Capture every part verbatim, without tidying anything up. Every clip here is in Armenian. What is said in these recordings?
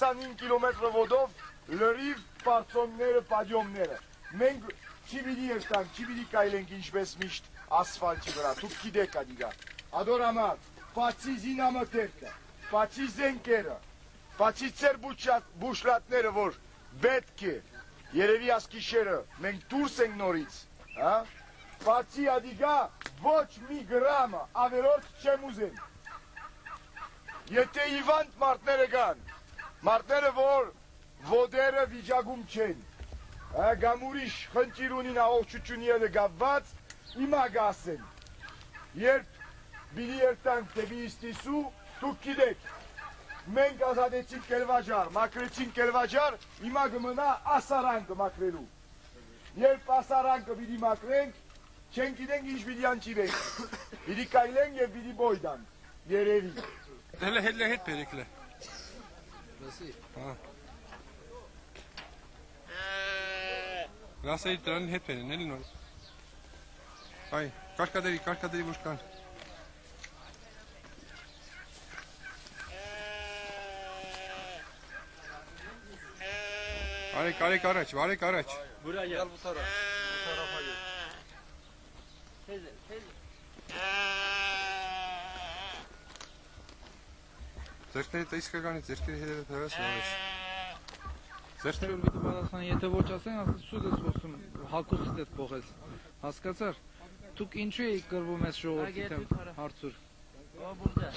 քսանհինգ կիլոմետր ոտով լրիվ պարծոնները, պադյոմները։ Մենք չի պիտի երտանք, չի պիտի կայլենք ինչպես միշտ ասֆալտի վրա, դուք գիտեք ադիգա։ Ադոր համար, բացի զինամթերքը, բացի զենքերը, բացի ծեր բուշլատները, որ պետք է, երևի ասկիշերը, մենք դուրս ենք նորից, բացի ադիգա, ոչ մի գրամը, ավերորդ չեմ ուզեն։ Եթե իվանդ մարդները կան, մարդները, որ ոտերը վիճակում չեն, գամ ուրիշ խնճիր ունին աղողջությունները գավված, իմա գասեն, երբ բիլի երտանք դեպի իստիսու, դուք գիտեք, մենք ազատեցինք կելվաջար, մակրեցինք կելվաջար, իմա գմնա ասարանքը մակրելու, երբ ասարանքը բիլի մակրենք, չեն գիտենք ինչ բիլի անջիրենք, բիլի կայլենք և բիլի բոյդանք, երևի։ Hele hele hep perikle. Nasıl? Ha. Nasıl yittiren hep perin, ne lino? Hay, kaç kaderi, kaç kaderi boşkan. Arek, arek araç, arek araç. Buraya gel bu tarafa. Bu tarafa gel. Teyze, teyze. Ձերքների տեսքը կանից, ձերքերի հետերը թվես նորես։ Ձերքները որ գիտի բադասան, եթե ոչ ասեն, ասած սուդ ես ոսում, հակուստ ես պողես, հասկացար, դուք ինչու էիք կրվում ես ժողովրդի դեմ հարցուր։ Burada.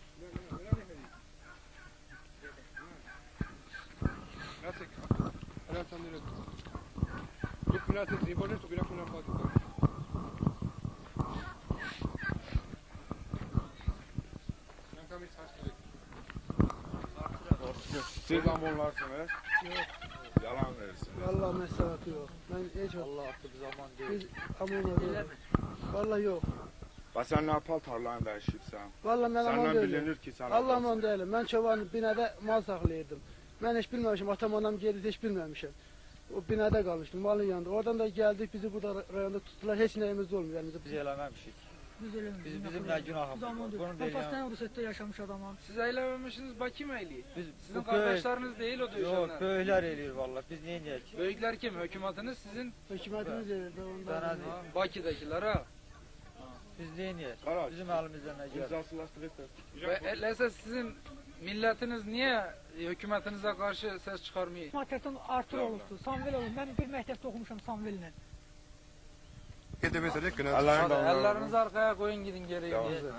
Nasek, alatan direkt. Duk binatı zibolir, tu binak unan fatıklar. Yankamis hastalık. Siz amolarsınız. Yok. Yalan verirsin. Vallahi mesafe yok. Ben hiç Allah artık zaman değil. Biz amol Vallahi yok. Bak sen ne yapal tarlanı da yaşayıpsan. Vallahi ben amol Senden değilim. bilinir ki sen Allah apalsın. amol değilim. Ben çoban binada mal saklayırdım. Ben hiç bilmemişim. Atam anam geldi hiç bilmemişim. O binada kalmıştım. Malın yanında. Oradan da geldik. Bizi burada rayonda tuttular. Hiç neyimiz olmuyor. Yani Biz eylememişik. Biz eylememişik. Biz bizim ne günahımız var. Bunu Ben değil ya. Pakistan'da Rusya'da yaşamış adamım. Siz eylememişsiniz, bakayım eyleyin. Biz Sizin bu köy- kardeşleriniz değil o Yok, dövüşenler. köyler eliyor vallahi. Biz neyin diyek? Büyükler kim? Hükümetiniz sizin hükümetimiz evde ondan. Sana değil. ha, Bakı'dakiler ha. Biz neyin diyek? Karar. Bizim elimizden ne gelir? İmzasızlaştırıp Ve elbette sizin milletiniz niye hükümetinize karşı ses çıkarmıyor? Materton Artur olubdu. Samvel olub. Ben bir məktəbdə oxumuşam Samvel'lə. Kede mesela günah. Allah'ın Hadi da ellerinizi arkaya koyun gidin geri Tamam. gidin.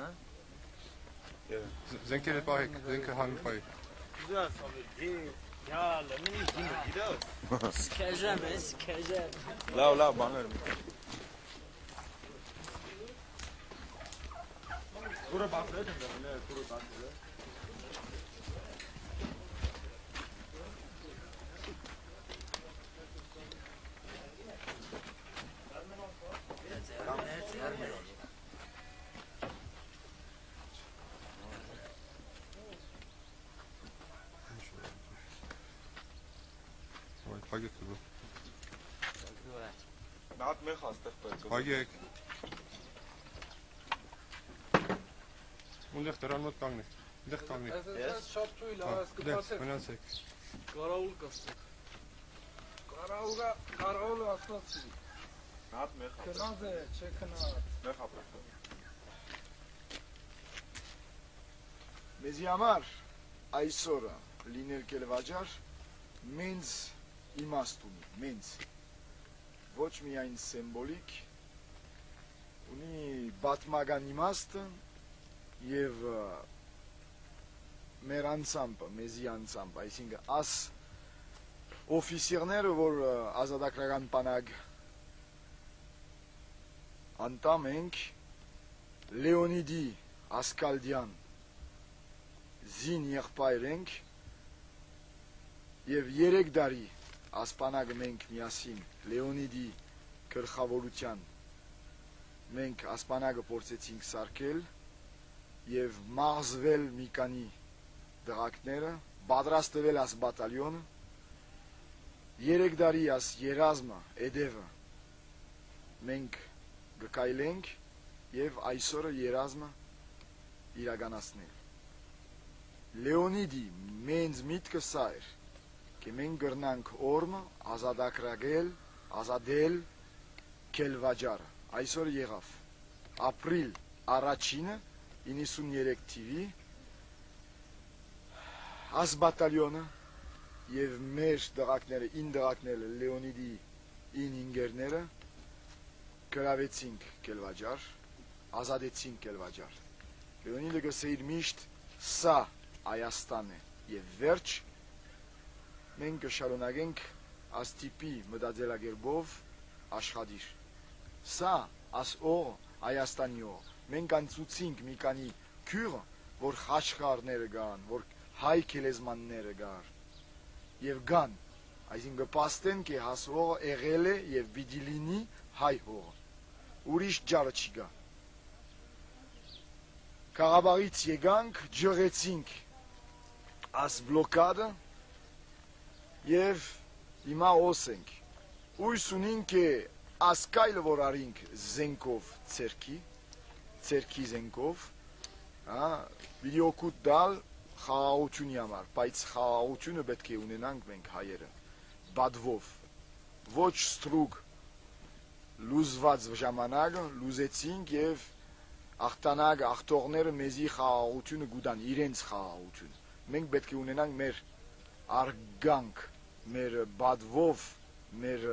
Zenkere pahik, zenke hamil pahik. Güzel Samet. Ya la ne işin gidiyor? Sikeceğim, sikeceğim. La la bana. Kuru bakıyor da ne kuru bakıyor. Vay, pagek bu. Ne yapmaya hastık böyle? Pagek. Undek teran mut kangne. Undek kangne. Esas şartuyla Undek, sıkıntı. menasek. Karavul kastı. Karavulga, karavul aslatsı. Ne yapmaya hastık? Kenaze, çekina. Ne yaprak? Մեզի համար այսօրը լինել կելվաջար մենց իմաստ ունի, մենց ոչ միայն սիմվոլիկ, ունի բատմական իմաստը և մեր անցամբը, մեզի անցամբը, այսինքն աս օֆիսիրները, որ ազատագրական բանակ անդամ ենք Լեոնիդի Ասկալդյան զին եղբայր ենք և երեք դարի ասպանագը մենք միասին Լեոնիդի գլխավորության մենք ասպանագը փորձեցինք սարքել և մարզվել մի քանի դղակները, պատրաստվել աս բատալյոնը, երեք դարի աս երազմը, էդևը մենք գկայլենք և այսօրը երազմը իրականացնել։ Լեոնիդի մենց միտքը սա էր, કે մենք գրնանք օրմը ազատագրագել, ազատել Քելվաջարը, այսօր եղավ, ապրիլ առաջինը, իննսուններեք թիվի, աս բատալյոնը և մեր դղակները, ին դղակները, Լեոնիդի ին ինգերները, գրավեցինք Քելվաջար, ազատեցինք Քելվաջար, Լեոնիդը գսեիր միշտ, սա Հայաստան է և վերջ, մենք կշարունակենք աս տիպի մտածելակերպով աշխատիր։ Սա աս օր Հայաստանի օր, մենք անցուցինք մի քանի քյուր, որ խաչքարները գան, որ հայ քելեզմանները գար և գան, այսինքն կպաստեն կե հաս օր եղել է և պիտի լինի հայ օր, ուրիշ ջարը չի գա։ Ղարաբաղից եկանք, ջրեցինք աս բլոկադը և հիմա օսենք, ույս ունինք է աս կայլը որ արինք զենքով ծերքի, ծերքի զենքով, պիտի օգուտ դալ խաղաղությունի համար, բայց խաղաղությունը պետք է ունենանք մենք հայերը, բադվով, ոչ ստրուկ լուզված ժամանակը լուզեցինք և աղթանակ, աղթողները մեզի խաղաղությունը գուտան, իրենց խաղաղությունը, մենք պետք է ունենանք մեր արգանք, մեր բադվով, մեր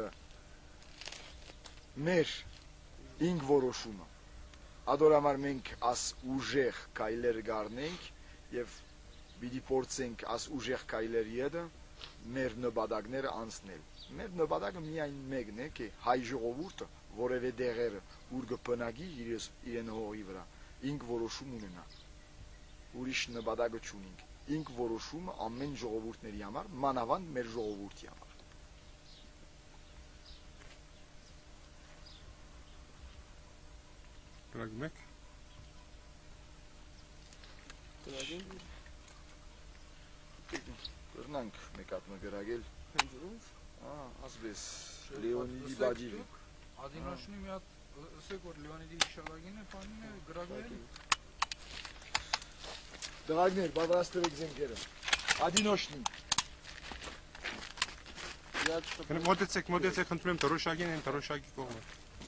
մեր ինք որոշումը, ադոր համար մենք աս ուժեղ կայլեր գարնենք և պիտի փորձենք աս ուժեղ կայլեր ետը մեր նպատակները անցնել։ Մեր նպատակը միայն մեկն է, કે հայ ժողովուրդը որևէ դեղերը ուր կբնակի իրեն հողի վրա, ինք որոշում ունենա, ուրիշ նպատակը չունենք, ինք որոշումը ամեն ժողովուրդների համար, մանավանդ մեր ժողովուրդի համար։ Գրագ մեկ։ Կրնանք մեկ ատմը գրագել, ասպես Լեոնիդի բաջիվի։ Ադինոշնի մի հատ ըսեք որ Լեոնիդի հիշալագին է, պանին է գրագել։ Դղագներ, պատրաստվեք զենքերը, Ադինոշնի։ Մոտեցեք, մոտեցեք, խնդրում եմ դրոշակին են, դրոշակի կողմը։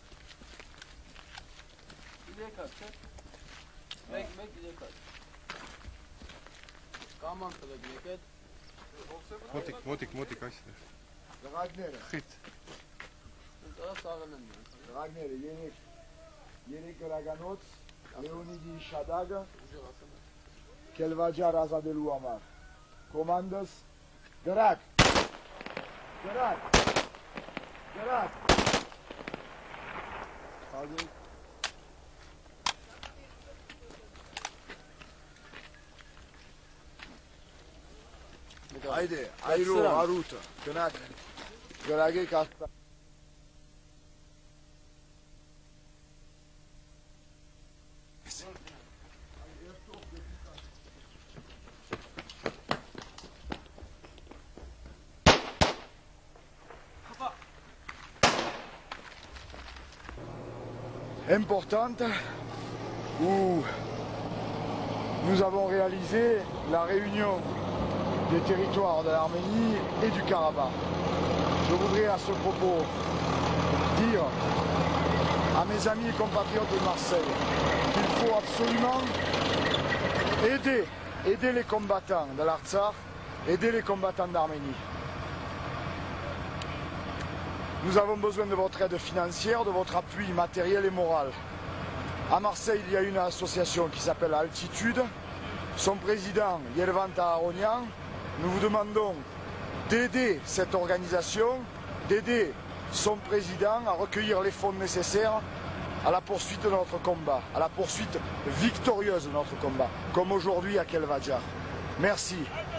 Եկած, չէ՞։ Մեկ, մեկ եկած։ Կաման տվեք եկეთ։ Մոտիկ, մոտիկ, մոտիկ այստեղ։ Դղագները։ Խիտ։ Դա սաղն են։ Դղագները, երեք, երեք գրականոց, Լեոնիդի շադագը, Քելվաջար ազատելու համար։ Կոմանդս, գրակ, գրակ, գրակ։ Հագեք։ Haydi, ayro, aruta, gınak, gırage katta. Importante, où nous avons réalisé la réunion des territoires de l'Arménie et du Karabakh. Je voudrais à ce propos dire à mes amis et compatriotes de Marseille qu'il faut absolument aider, aider les combattants de l'Artsakh, aider les combattants d'Arménie. Nous avons besoin de votre aide financière, de votre appui matériel et moral. À Marseille, il y a une association qui s'appelle Altitude. Son président, Yervan Taharonian, nous vous demandons d'aider cette organisation, d'aider son président à recueillir les fonds nécessaires à la poursuite de notre combat, à la poursuite victorieuse de notre combat, comme aujourd'hui à Khélvadjar. Merci.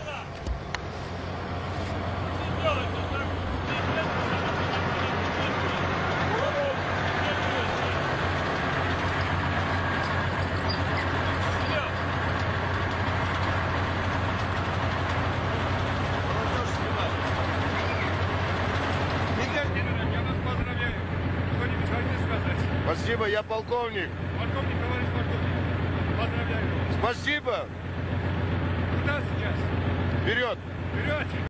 Спасибо, я полковник. Полковник, товарищ полковник. Поздравляю. Спасибо. Куда Vперед! Вперед!